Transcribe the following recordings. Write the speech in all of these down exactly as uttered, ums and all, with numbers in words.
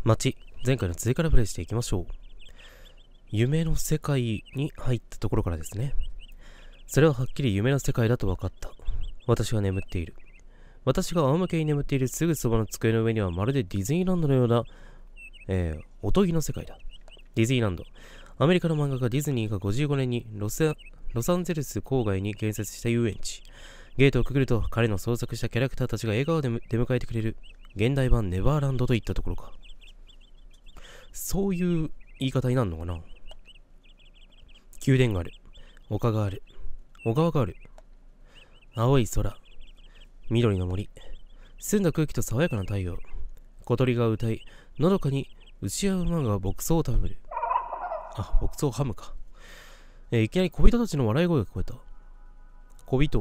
街、前回の続きからプレイしていきましょう。夢の世界に入ったところからですね。それははっきり夢の世界だと分かった。私が眠っている。私が仰向けに眠っているすぐそばの机の上にはまるでディズニーランドのような、えー、おとぎの世界だ。ディズニーランド。アメリカの漫画家ディズニーがごじゅうごねんにロスロサンゼルス郊外に建設した遊園地。ゲートをくぐると彼の創作したキャラクターたちが笑顔で出迎えてくれる現代版ネバーランドといったところか。そういう言い方になるのかな。宮殿がある。丘がある。小川がある。青い空。緑の森。澄んだ空気と爽やかな太陽。小鳥が歌い、のどかに牛や馬が牧草を食べる。あ、牧草ハムか。えー、いきなり小人たちの笑い声が聞こえた。小人。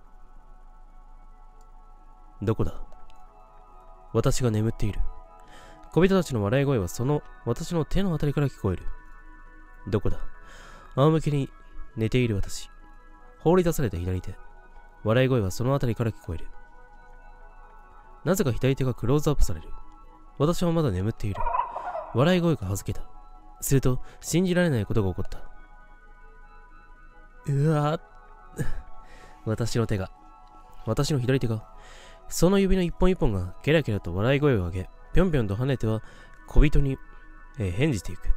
どこだ？私が眠っている。小人たちの笑い声はその私の手のあたりから聞こえる。どこだ？仰向けに寝ている私。放り出された左手。笑い声はそのあたりから聞こえる。なぜか左手がクローズアップされる。私はまだ眠っている。笑い声がはずけた。すると、信じられないことが起こった。うわぁ。私の手が、私の左手が、その指の一本一本がケラケラと笑い声を上げ、ぴょんぴょんと跳ねては小人に、えー、返じていく。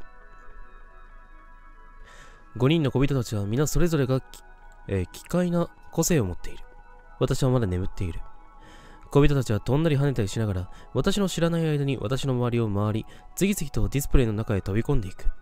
五人の小人たちは皆それぞれが、えー、奇怪な個性を持っている。私はまだ眠っている。小人たちは飛んだり跳ねたりしながら、私の知らない間に私の周りを回り、次々とディスプレイの中へ飛び込んでいく。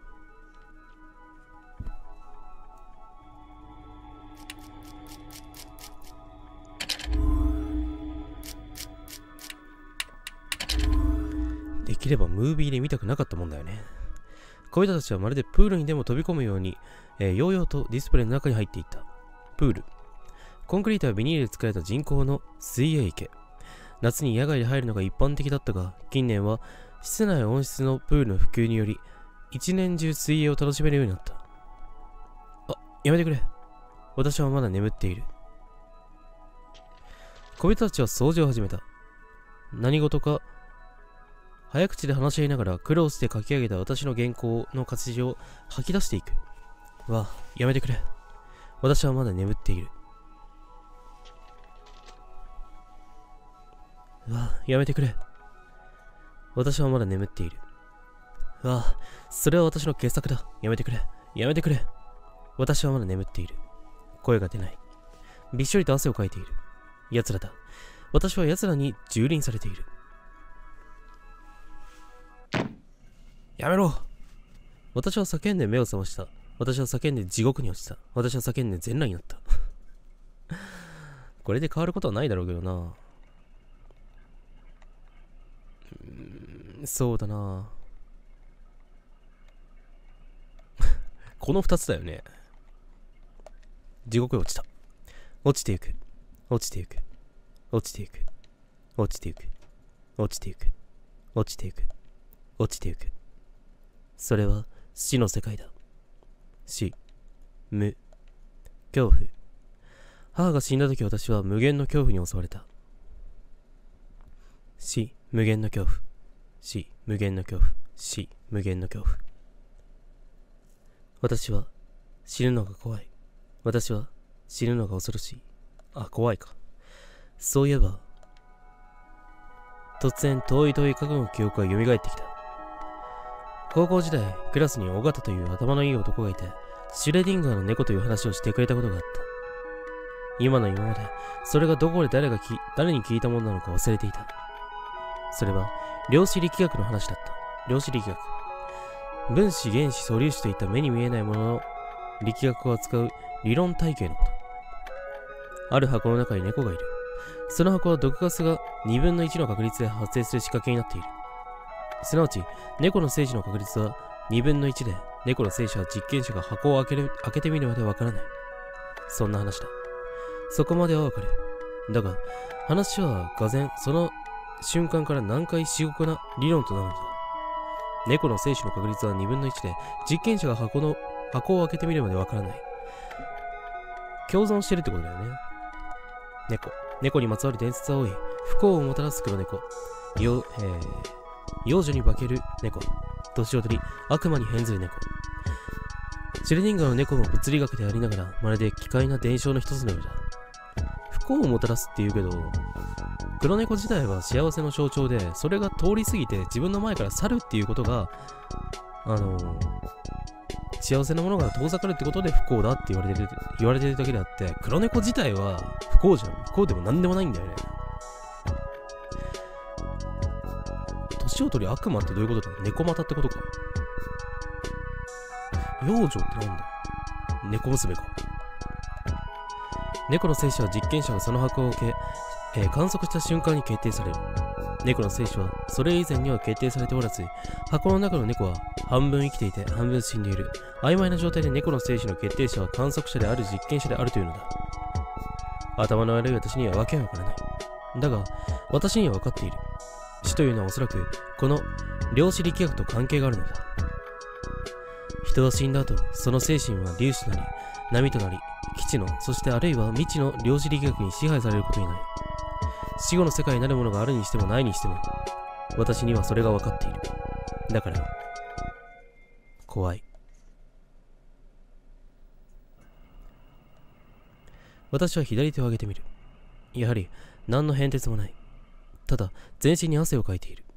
できればムービーで見たくなかったもんだよね。小人たちはまるでプールにでも飛び込むように、えー、ヨーヨーとディスプレイの中に入っていった。プール。コンクリートやビニールで作られた人工の水泳池。夏に野外で入るのが一般的だったが、近年は室内温室のプールの普及により、一年中水泳を楽しめるようになった。あ、やめてくれ。私はまだ眠っている。小人たちは掃除を始めた。何事か、早口で話し合いながら苦労して書き上げた私の原稿の活字を吐き出していく。わあ、やめてくれ。私はまだ眠っている。わあ、やめてくれ。私はまだ眠っている。わあ、それは私の傑作だ。やめてくれ。やめてくれ。私はまだ眠っている。声が出ない。びっしょりと汗をかいている。奴らだ。私は奴らに蹂躙されている。やめろ。私は叫んで目を覚ました。私は叫んで地獄に落ちた。私は叫んで全裸になった。これで変わることはないだろうけどな。うーん、そうだな。この二つだよね。地獄へ落ちた。落ちていく。落ちていく。落ちていく。落ちていく。落ちていく。落ちていく。落ちていく。それは死の世界だ。死、無、恐怖。母が死んだ時私は無限の恐怖に襲われた。死、無限の恐怖。死、無限の恐怖。死、無限の恐怖。私は死ぬのが怖い。私は死ぬのが恐ろしい。あ、怖いか。そういえば、突然遠い遠い過去の記憶が蘇ってきた。高校時代、クラスに尾形という頭のいい男がいて、シュレディンガーの猫という話をしてくれたことがあった。今の今まで、それがどこで誰がき誰に聞いたものなのか忘れていた。それは、量子力学の話だった。量子力学。分子、原子、素粒子といった目に見えないものの力学を扱う理論体系のこと。ある箱の中に猫がいる。その箱は毒ガスがにぶんのいちの確率で発生する仕掛けになっている。すなわち、猫の精子の確率はにぶんのいちで、猫の精子は実験者が箱を開ける開けてみるまでわからない。そんな話だ。そこまではわかる。だが、話はがぜん、その瞬間から難解至極な理論となるのだ。猫の精子の確率はにぶんのいちで、実験者が箱の、箱を開けてみるまでわからない。共存してるってことだよね。猫。猫にまつわる伝説は多い。不幸をもたらす黒猫。よ、えー、 幼女に化ける猫、年を取り悪魔に変ずる猫。シュレディンガーの猫も物理学でありながら、まるで奇怪な伝承の一つのようだ。不幸をもたらすって言うけど、黒猫自体は幸せの象徴で、それが通り過ぎて自分の前から去るっていうことが、あのー、幸せなものが遠ざかるってことで不幸だって言われてる、言われてるだけであって、黒猫自体は不幸じゃん。不幸でも何でもないんだよね。年を取り悪魔ってどういうことだ？猫股ってことか。幼女ってなんだ？猫娘か。猫の生死は実験者がその箱を受け、えー、観測した瞬間に決定される。猫の生死はそれ以前には決定されておらず、箱の中の猫は半分生きていて半分死んでいる。曖昧な状態で猫の生死の決定者は観測者である実験者であるというのだ。頭の悪い私には訳がわからない。だが、私には分かっている。死というのはおそらくこの量子力学と関係があるのだ。人は死んだ後、その精神は粒子となり、波となり、基地の、そしてあるいは未知の量子力学に支配されることになる。死後の世界になるものがあるにしてもないにしても、私にはそれが分かっている。だから、怖い。私は左手を上げてみる。やはり、何の変哲もない。ただ、全身に汗をかいている。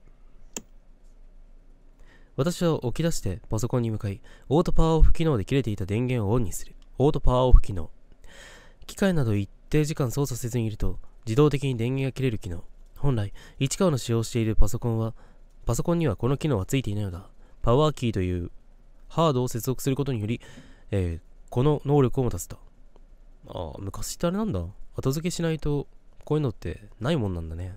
私は起き出してパソコンに向かい、オートパワーオフ機能で切れていた電源をオンにする。オートパワーオフ機能。機械など一定時間操作せずにいると、自動的に電源が切れる機能。本来、市川の使用しているパソコンは、パソコンにはこの機能はついていないのだ。パワーキーというハードを接続することにより、えー、この能力を持たせた。ああ、昔ってあれなんだ。後付けしないと、こういうのってないもんなんだね。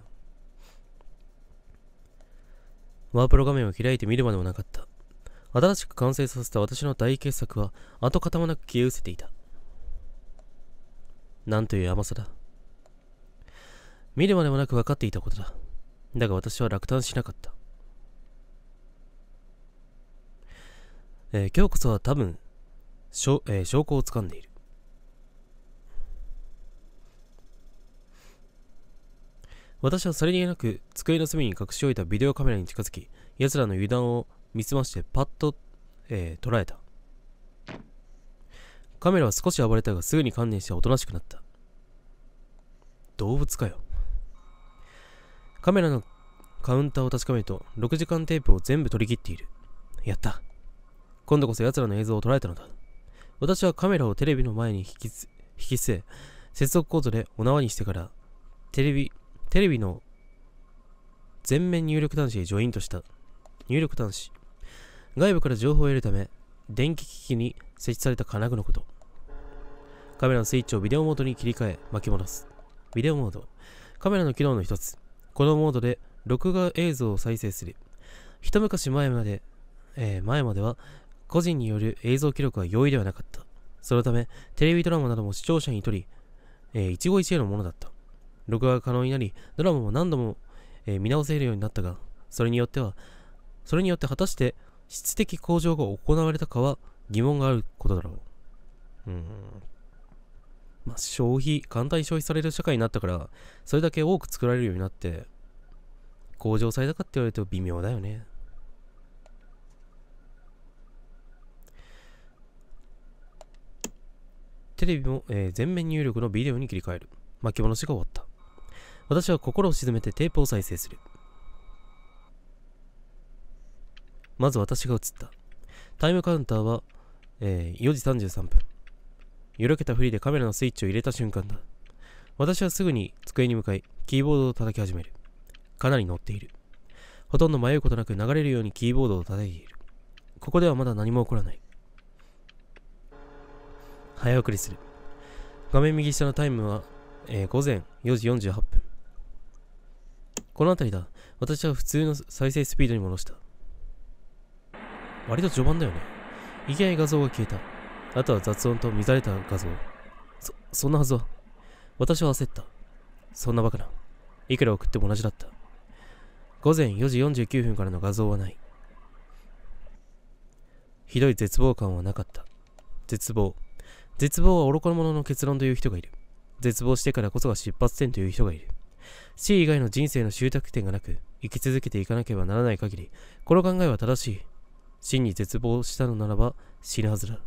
ワープロ画面を開いて見るまでもなかった。新しく完成させた私の大傑作は跡形もなく消え失せていた。なんという甘さだ。見るまでもなく分かっていたことだ。だが私は落胆しなかった。えー、今日こそは多分、しょえー、証拠をつかんでいる。私はさりげなく机の隅に隠し置いたビデオカメラに近づき、奴らの油断を見つましてパッと、えー、捉えた。カメラは少し暴れたがすぐに観念しておとなしくなった。動物かよ。カメラのカウンターを確かめるとろくじかんテープを全部取り切っている。やった。今度こそ奴らの映像を捉えたのだ。私はカメラをテレビの前に引き、引き据え、接続コードでお縄にしてからテレビテレビの全面入力端子へジョイントした。入力端子。外部から情報を得るため、電気機器に設置された金具のこと。カメラのスイッチをビデオモードに切り替え、巻き戻す。ビデオモード。カメラの機能の一つ。このモードで録画映像を再生する。一昔前まで、えー、前までは個人による映像記録は容易ではなかった。そのため、テレビドラマなども視聴者にとり、えー、一期一会のものだった。録画が可能になり、ドラマも何度も、えー、見直せるようになったが、それによっては、それによって果たして質的向上が行われたかは疑問があることだろう。うーん。まあ、消費、簡単に消費される社会になったから、それだけ多く作られるようになって、向上されたかって言われると微妙だよね。テレビも、えー、全面入力のビデオに切り替える。巻き戻しが終わった。私は心を沈めてテープを再生する。まず私が映った。タイムカウンターは、えー、よじさんじゅうさんぷん。よろけたふりでカメラのスイッチを入れた瞬間だ。私はすぐに机に向かい、キーボードを叩き始める。かなり乗っている。ほとんど迷うことなく流れるようにキーボードを叩いている。ここではまだ何も起こらない。早送りする。画面右下のタイムは、えー、午前よじよんじゅうはっぷん。この辺りだ。私は普通の再生スピードに戻した。割と序盤だよね。いきなり画像が消えた。あとは雑音と乱れた画像。そ、そんなはずは。私は焦った。そんなバカな。いくら送っても同じだった。午前よじよんじゅうきゅうふんからの画像はない。ひどい絶望感はなかった。絶望。絶望は愚か者の結論という人がいる。絶望してからこそが出発点という人がいる。死以外の人生の終着点がなく、 生き続けていかなければならない限り、この考えは正しい。真に絶望したのならば死ぬはずだ。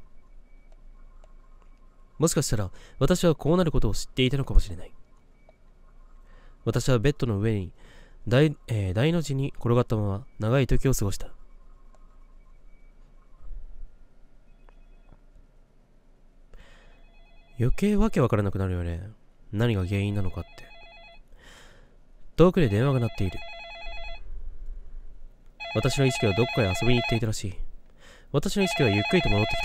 もしかしたら私はこうなることを知っていたのかもしれない。私はベッドの上に大、えー、大の字に転がったまま長い時を過ごした。余計わけわからなくなるよね。何が原因なのかって。遠くで電話が鳴っている。私の意識はどこかへ遊びに行っていたらしい。私の意識はゆっくりと戻ってき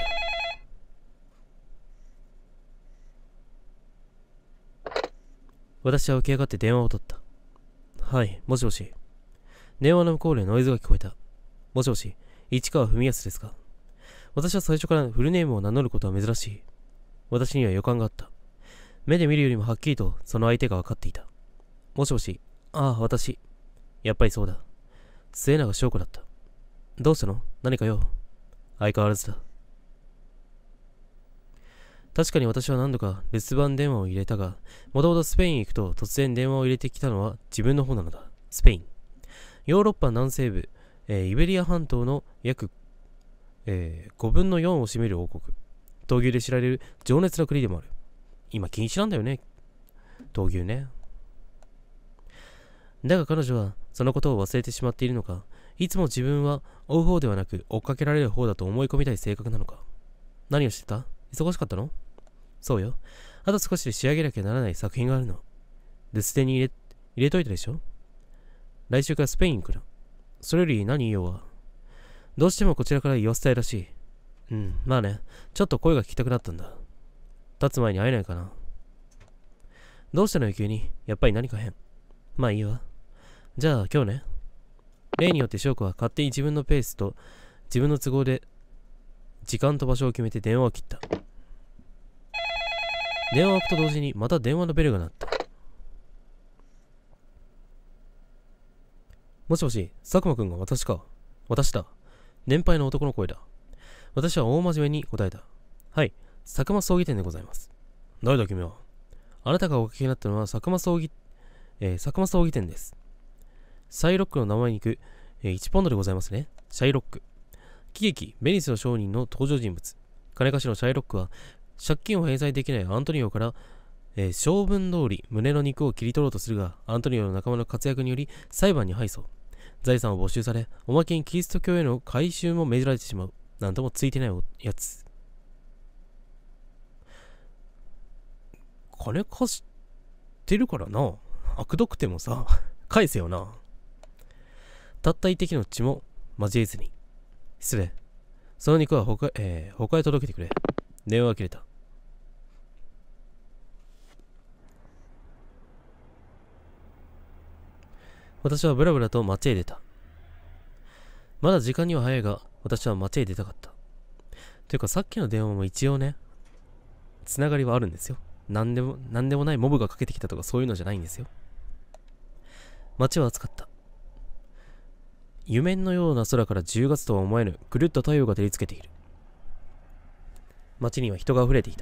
た。私は起き上がって電話を取った。はい、もしもし。電話の向こうでノイズが聞こえた。もしもし、市川文康ですか。私は最初からフルネームを名乗ることは珍しい。私には予感があった。目で見るよりもはっきりとその相手が分かっていた。もしもし、ああ、私。やっぱりそうだ。末永翔子だった。どうしたの？何か用？相変わらずだ。確かに私は何度か留守番電話を入れたが、もともとスペインへ行くと突然電話を入れてきたのは自分の方なのだ。スペイン。ヨーロッパ南西部、えー、イベリア半島の約、えー、ごぶんのよんを占める王国。闘牛で知られる情熱の国でもある。今禁止なんだよね。闘牛ね。だが彼女はそのことを忘れてしまっているのか、いつも自分は追う方ではなく追っかけられる方だと思い込みたい性格なのか。何をしてた？忙しかったの？そうよ。あと少しで仕上げなきゃならない作品があるの。留守手に入れ、入れといたでしょ？来週からスペイン行くの。それより何言おうは。どうしてもこちらから言わせたいらしい。うん、まあね。ちょっと声が聞きたくなったんだ。立つ前に会えないかな。どうしたのよ急に。やっぱり何か変。まあいいわ。じゃあ今日ね。例によって翔子は勝手に自分のペースと自分の都合で時間と場所を決めて電話を切った。電話を置くと同時にまた電話のベルが鳴った。もしもし、佐久間くんが私か。私だ。年配の男の声だ。私は大真面目に答えた。はい、佐久間葬儀店でございます。誰だ君は。あなたがお聞きになったのは佐久間葬儀、えー、佐久間葬儀店です。シャイロックの名前に行く、えー、いちポンドでございますね。シャイロック。喜劇、ベニスの商人の登場人物。金貸しのシャイロックは、借金を返済できないアントニオから、えー、性分通り胸の肉を切り取ろうとするが、アントニオの仲間の活躍により裁判に敗訴。財産を没収され、おまけにキリスト教への改宗も命じられてしまう。なんともついてないやつ。金貸してるからな。悪毒てもさ、返せよな。たった一滴の血も交えずに。失礼。その肉は他、えー、他へ届けてくれ。電話が切れた。私はブラブラと街へ出た。まだ時間には早いが、私は街へ出たかった。というかさっきの電話も一応ね、つながりはあるんですよ。なんでも、なんでもないモブがかけてきたとかそういうのじゃないんですよ。街は暑かった。夢のような空からじゅうがつとは思えぬ狂った太陽が照りつけている。街には人が溢れていた。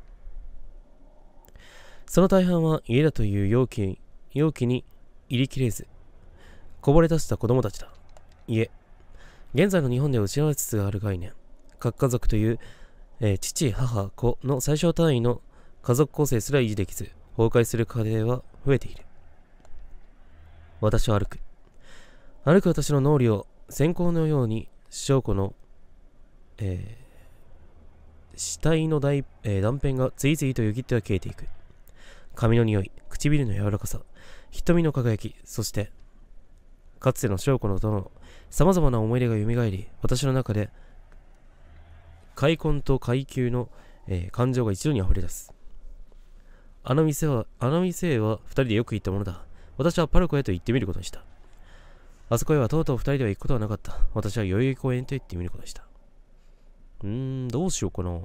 その大半は家だという容器に、容器に入りきれず、こぼれ出した子供たちだ。家。現在の日本では失われつつある概念。核家族という、えー、父、母、子の最小単位の家族構成すら維持できず、崩壊する家庭は増えている。私は歩く。歩く私の脳裏を閃光のように翔子の、えー、死体の大、えー、断片が次々とよぎっては消えていく。髪の匂い、唇の柔らかさ、瞳の輝き、そしてかつての翔子のとの様々な思い出が蘇り、私の中で快感と階級の、えー、感情が一度に溢れ出す。あの店は、あの店へは二人でよく行ったものだ。私はパルコへと行ってみることにした。あそこへはとうとう二人では行くことはなかった。私は代々木公園と行ってみることにした。うーん、どうしようかな。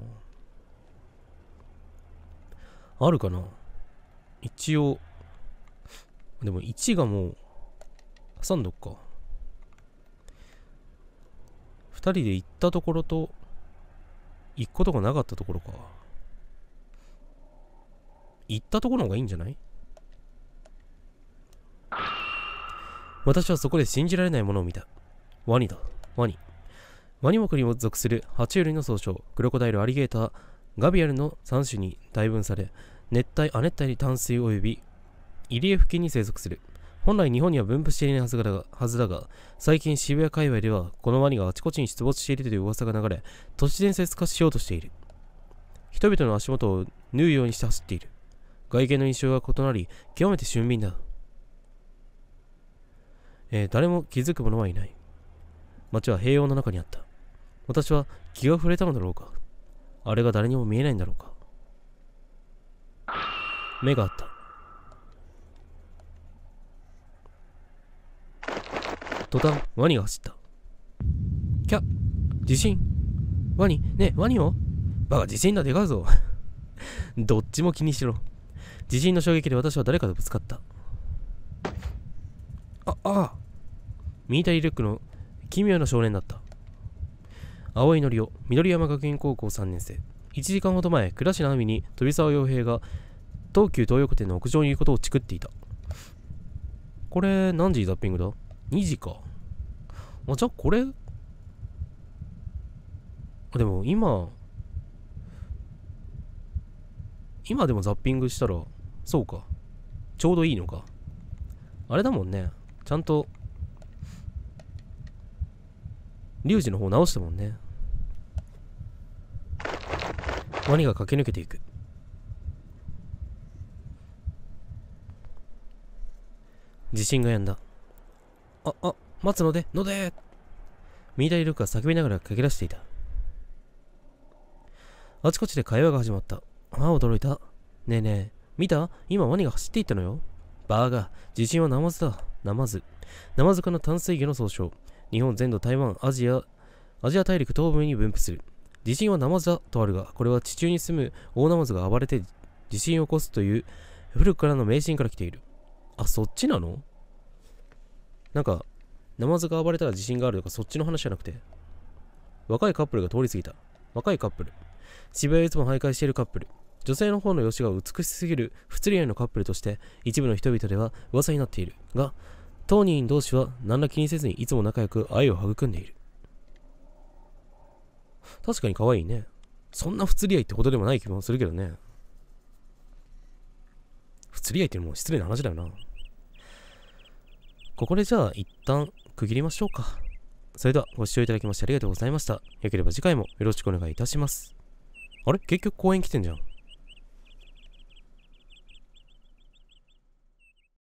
あるかな。一応、でもいちがもう、挟んどっか。二人で行ったところと、行くことがなかったところか。行ったところの方がいいんじゃない？ 私はそこで信じられないものを見た。ワニだ。ワニ。ワニ目にも属する爬虫類の総称、クロコダイル、アリゲーター、ガビアルのさん種に大分され、熱帯、亜熱帯に淡水及び入江付近に生息する。本来日本には分布していないはずだが、はずだが最近渋谷界隈ではこのワニがあちこちに出没しているという噂が流れ、都市伝説化しようとしている。人々の足元を縫うようにして走っている。外見の印象が異なり、極めて俊敏だ。えー、誰も気づく者はいない。街は平穏の中にあった。私は気が触れたのだろうか。あれが誰にも見えないんだろうか。目があった。途端、ワニが走った。キャッ、地震。ワニ、ねえ、ワニをバカ、地震だ、でかいぞ。どっちも気にしろ。地震の衝撃で私は誰かとぶつかった。あ、ああ。ミリタリールックの奇妙な少年だった。青井紀夫、緑山学院高校さんねん生。いちじかんほど前、倉科亜美に飛沢洋平が東急東横店の屋上にいることをチクっていた。これ、何時ザッピングだ ?に 時か。あ、じゃあこれ、でも今、今でもザッピングしたら、そうか。ちょうどいいのか。あれだもんね。ちゃんと、リュウジの方直したもんね。ワニが駆け抜けていく。地震が止んだ。あ、あ、待つので、のでミリタリールックが叫びながら駆け出していた。あちこちで会話が始まった。ああ、驚いた。ねえねえ、見た？今ワニが走っていったのよ。バーガー、地震はナマズだ。ナマズ。ナマズ科の淡水魚の総称。日本全土、台湾、アジア、アジア大陸東部に分布する。地震はナマズだとあるが、これは地中に住む大ナマズが暴れて地震を起こすという古くからの迷信から来ている。あ、そっちなの？なんか、ナマズが暴れたら地震があるとかそっちの話じゃなくて。若いカップルが通り過ぎた。若いカップル。渋谷をいつも徘徊しているカップル。女性の方の容姿が美しすぎる不釣り合いのカップルとして一部の人々では噂になっているが、当人同士は何ら気にせずにいつも仲良く愛を育んでいる。確かに可愛いね。そんな不釣り合いってほどでもない気もするけどね。不釣り合いってもう失礼な話だよな。ここでじゃあ一旦区切りましょうか。それではご視聴いただきましてありがとうございました。よければ次回もよろしくお願いいたします。あれ？結局公園来てんじゃん。